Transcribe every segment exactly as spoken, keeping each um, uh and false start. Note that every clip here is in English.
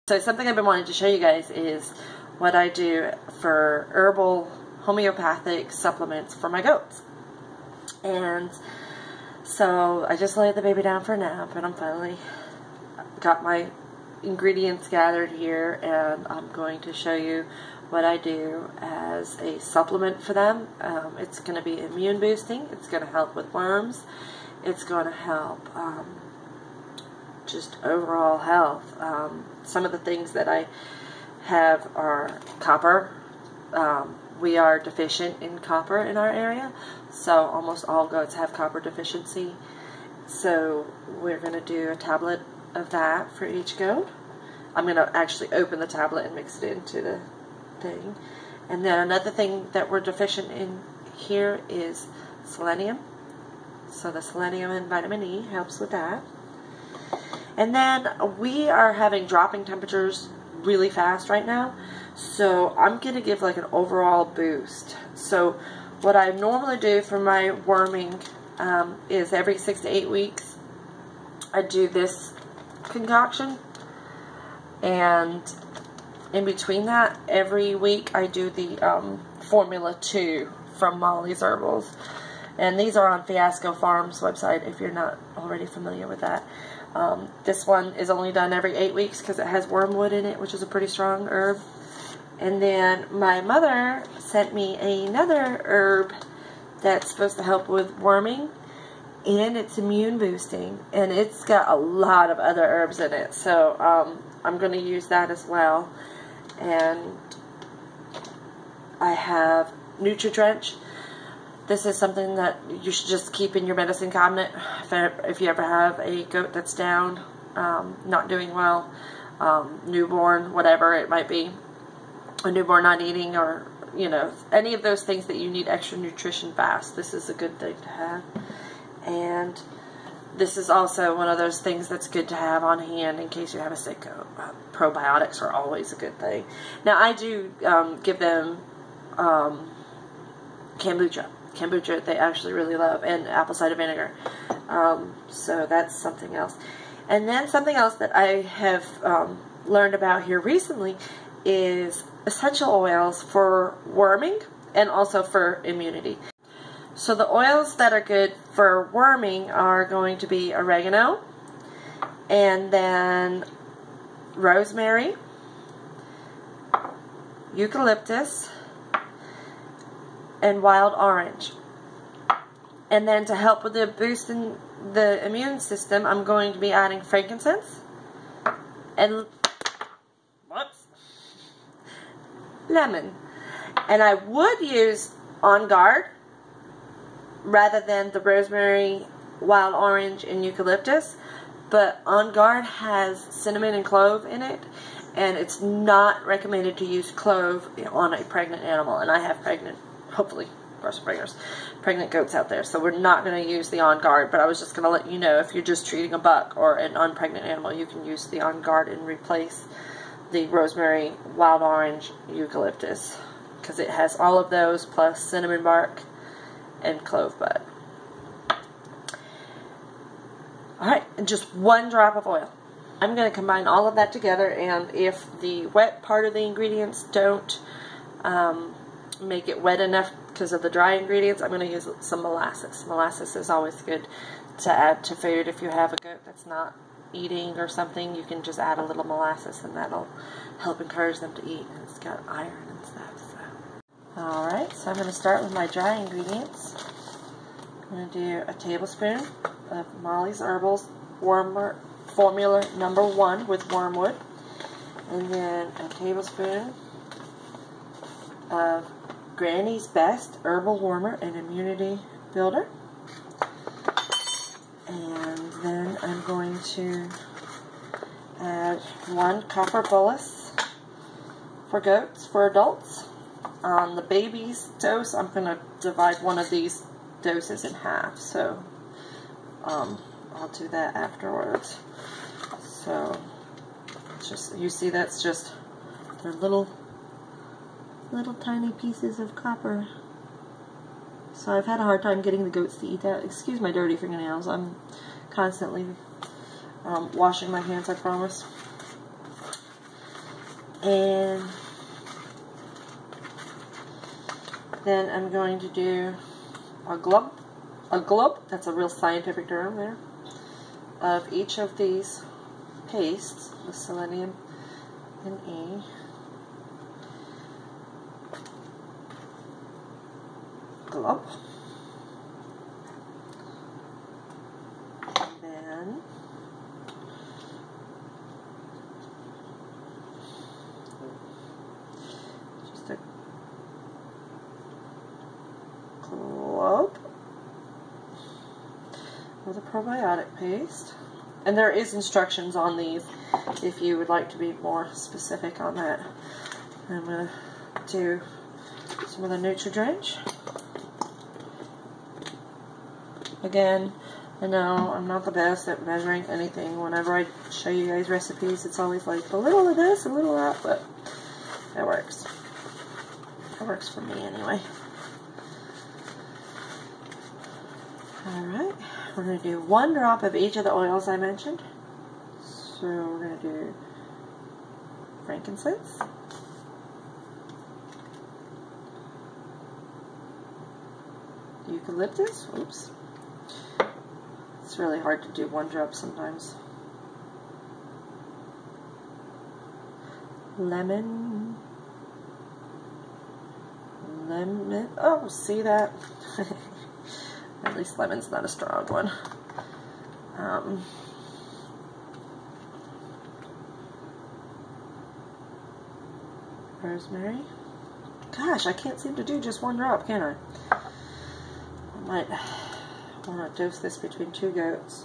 So something I've been wanting to show you guys is what I do for herbal homeopathic supplements for my goats. And so I just laid the baby down for a nap, and I'm finally got my ingredients gathered here, and I'm going to show you what I do as a supplement for them. Um, it's going to be immune boosting. It's going to help with worms. It's going to help um, just overall health. Um, some of the things that I have are copper. Um, we are deficient in copper in our area, so almost all goats have copper deficiency. So we're going to do a tablet of that for each goat. I'm going to actually open the tablet and mix it into the thing. And then another thing that we're deficient in here is selenium. So the selenium and vitamin E helps with that. And then we are having dropping temperatures really fast right now, so I'm going to give like an overall boost. So what I normally do for my worming um, is every six to eight weeks I do this concoction, and in between that every week I do the um, Formula two from Molly's Herbals, and these are on Fiasco Farms website if you're not already familiar with that. Um, this one is only done every eight weeks because it has wormwood in it, which is a pretty strong herb. And then my mother sent me another herb that's supposed to help with worming, and it's immune boosting, and it's got a lot of other herbs in it. So um, I'm going to use that as well. And I have NutriDrench. This is something that you should just keep in your medicine cabinet if, if you ever have a goat that's down, um, not doing well, um, newborn, whatever it might be, a newborn not eating, or, you know, any of those things that you need extra nutrition fast. This is a good thing to have. And this is also one of those things that's good to have on hand in case you have a sick goat. Uh, probiotics are always a good thing. Now, I do um, give them um, kombucha. Kombucha they actually really love, and apple cider vinegar. Um, so that's something else. And then something else that I have um, learned about here recently is essential oils for worming and also for immunity. So the oils that are good for worming are going to be oregano, and then rosemary, eucalyptus, and wild orange. And then to help with the boosting the immune system, I'm going to be adding frankincense and whoops, lemon. And I would use On Guard rather than the rosemary, wild orange, and eucalyptus, but On Guard has cinnamon and clove in it, and it's not recommended to use clove on a pregnant animal. And I have pregnant hopefully, breastfeeders, pregnant goats out there. So we're not going to use the On Guard, but I was just going to let you know if you're just treating a buck or an unpregnant animal, you can use the On Guard and replace the rosemary, wild orange, eucalyptus, because it has all of those plus cinnamon bark and clove bud. Alright, and just one drop of oil. I'm going to combine all of that together, and if the wet part of the ingredients don't um, make it wet enough because of the dry ingredients, I'm going to use some molasses. Molasses is always good to add to food. If you have a goat that's not eating or something, you can just add a little molasses, and that'll help encourage them to eat. And it's got iron and stuff. So. Alright, so I'm going to start with my dry ingredients. I'm going to do a tablespoon of Molly's Herbals Worm Formula number one with wormwood, and then a tablespoon of Granny's Best Herbal Warmer and Immunity Builder. And then I'm going to add one copper bolus for goats, for adults. On the baby's dose, I'm going to divide one of these doses in half. So um, I'll do that afterwards. So it's just, you see, that's just their little little tiny pieces of copper. So I've had a hard time getting the goats to eat that. Excuse my dirty fingernails. I'm constantly um, washing my hands, I promise. And then I'm going to do a glub, a glub, that's a real scientific term there, of each of these pastes with selenium and E. Glub. And then just a glub with a probiotic paste. And there is instructions on these if you would like to be more specific on that. I'm going to do some of the Nutri-Drench. Again, I know I'm not the best at measuring anything. Whenever I show you guys recipes, it's always like a little of this, a little of that, but it works. It works for me anyway. Alright, we're going to do one drop of each of the oils I mentioned. So we're going to do frankincense, eucalyptus, oops. It's really hard to do one drop sometimes. Lemon. Lemon. Oh, see that? At least lemon's not a strong one. Um, rosemary. Gosh, I can't seem to do just one drop, can I? I might want to dose this between two goats.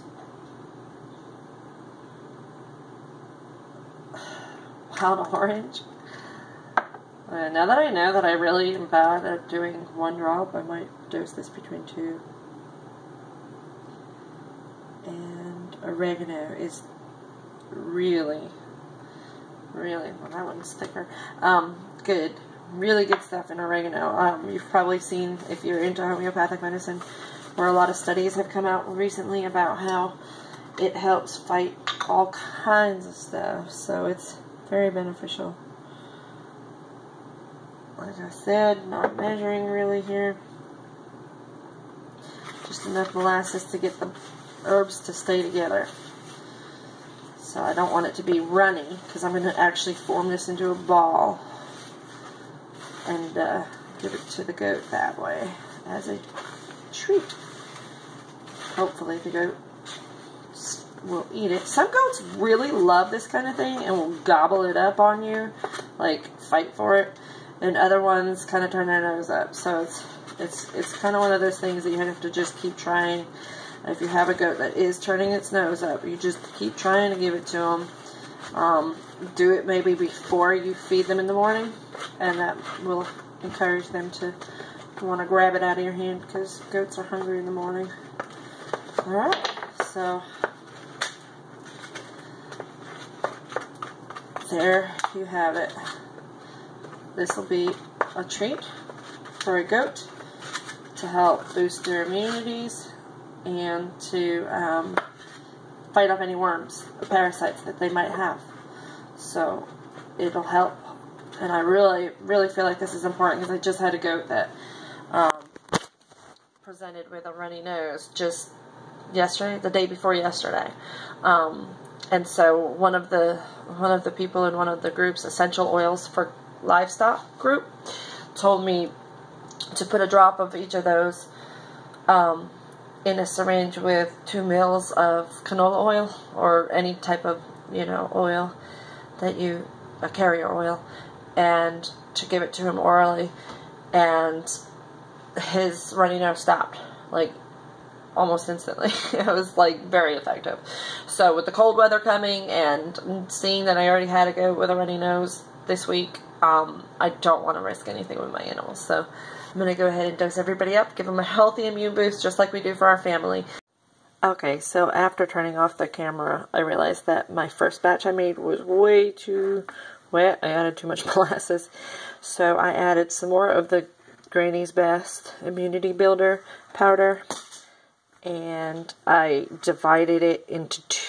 Wild orange. Uh, now that I know that I really am bad at doing one drop, I might dose this between two. And oregano is really, really, well, that one's thicker. Um, good. Really good stuff in oregano. Um, you've probably seen, if you're into homeopathic medicine, where a lot of studies have come out recently about how it helps fight all kinds of stuff. So it's very beneficial. Like I said, not measuring really here. Just enough molasses to get the herbs to stay together. So I don't want it to be runny, because I'm going to actually form this into a ball and uh, give it to the goat that way as a treat. Hopefully the goat will eat it. Some goats really love this kind of thing and will gobble it up on you, like fight for it, and other ones kind of turn their nose up. So it's it's it's kind of one of those things that you have to just keep trying. If you have a goat that is turning its nose up, you just keep trying to give it to them. Um, do it maybe before you feed them in the morning, and that will encourage them to want to grab it out of your hand, because goats are hungry in the morning. Alright, so there you have it. This will be a treat for a goat to help boost their immunities and to um, fight off any worms or parasites that they might have. So it'll help. And I really, really feel like this is important, because I just had a goat that um, presented with a runny nose just yesterday, the day before yesterday. Um, and so one of the one of the people in one of the groups, Essential Oils for Livestock group, told me to put a drop of each of those um, in a syringe with two mils of canola oil, or any type of, you know, oil that you, a carrier oil, and to give it to him orally, and his runny nose stopped, like, almost instantly. It was, like, very effective. So with the cold weather coming and seeing that I already had a goat with a runny nose this week, um, I don't want to risk anything with my animals. So I'm going to go ahead and dose everybody up, give them a healthy immune boost, just like we do for our family. Okay, so after turning off the camera, I realized that my first batch I made was way too wet. I added too much molasses. So I added some more of the Granny's Best Immunity Builder powder, and I divided it into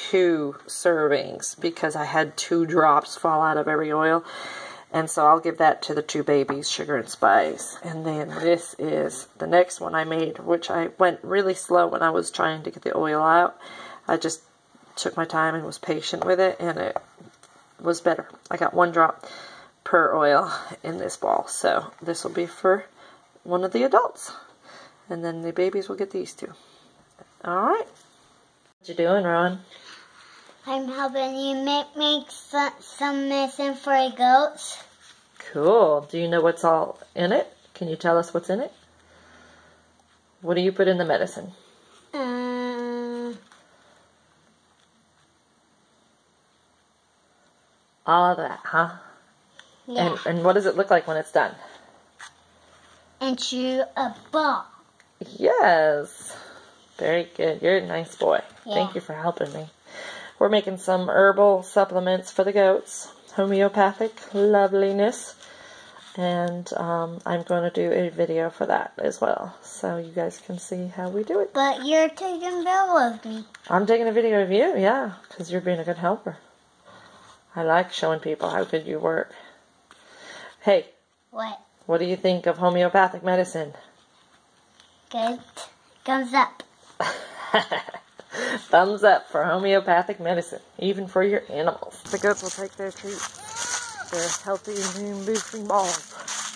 two servings because I had two drops fall out of every oil. And so I'll give that to the two babies, sugar and spice. And then this is the next one I made, which I went really slow when I was trying to get the oil out. I just took my time and was patient with it, and it was better. I got one drop per oil in this ball. So this will be for one of the adults. And then the babies will get these two. Alright. What you doing, Ron? I'm helping you make, make some, some medicine for the goats. Cool. Do you know what's all in it? Can you tell us what's in it? What do you put in the medicine? Um, all of that, huh? Yeah. And, and what does it look like when it's done? Into a ball. Yes. Very good. You're a nice boy. Yeah. Thank you for helping me. We're making some herbal supplements for the goats. Homeopathic loveliness. And um, I'm going to do a video for that as well. So you guys can see how we do it. But you're taking a video of me. I'm taking a video of you, yeah. Because you're being a good helper. I like showing people how good you work. Hey. What? What do you think of homeopathic medicine? Good. Thumbs up. Thumbs up for homeopathic medicine, even for your animals. The goats will take their treat. Their healthy immune boosting balls.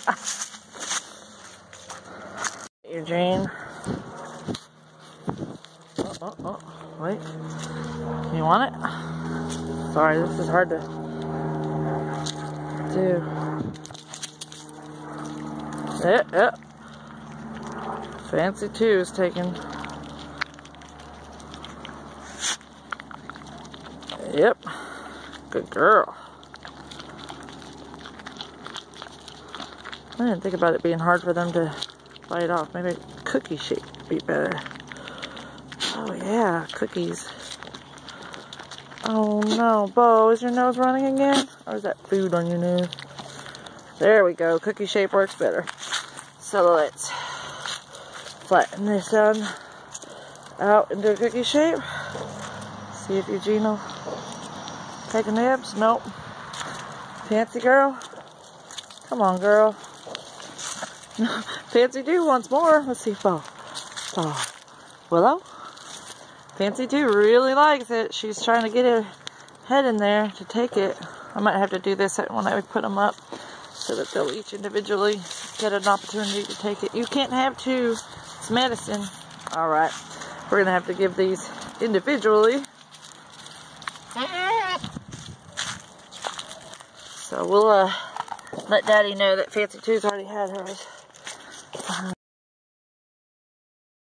Eugene. Oh, oh, oh, wait. You want it? Sorry, this is hard to do. Yeah, yeah. Fancy two is taken. Yep. Good girl. I didn't think about it being hard for them to bite off. Maybe cookie shape would be better. Oh yeah, cookies. Oh no, Bo, is your nose running again? Or is that food on your nose? There we go. Cookie shape works better. So let's flatten this down out into a cookie shape. See if Eugene will take a nibs. Nope. Fancy girl. Come on, girl. Fancy do once more. Let's see if Bo. Bo. Willow? Fancy do really likes it. She's trying to get her head in there to take it. I might have to do this when I put them up so that they'll each individually get an opportunity to take it. You can't have two. It's medicine. Alright. We're going to have to give these individually. So we'll uh, let Daddy know that Fancy two's already had hers.